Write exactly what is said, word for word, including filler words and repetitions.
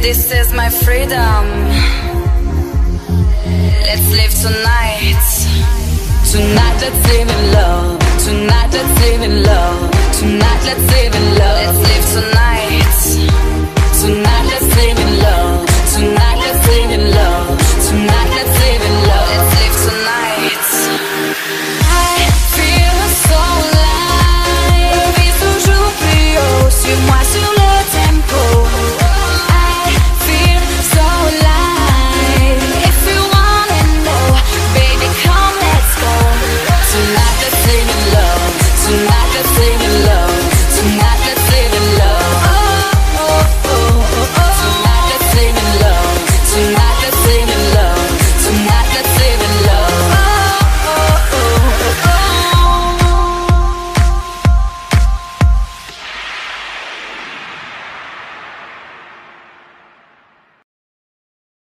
This is my freedom. Let's live tonight. Tonight let's live in love. Tonight let's live in love. Tonight let's live in love. Let's live tonight.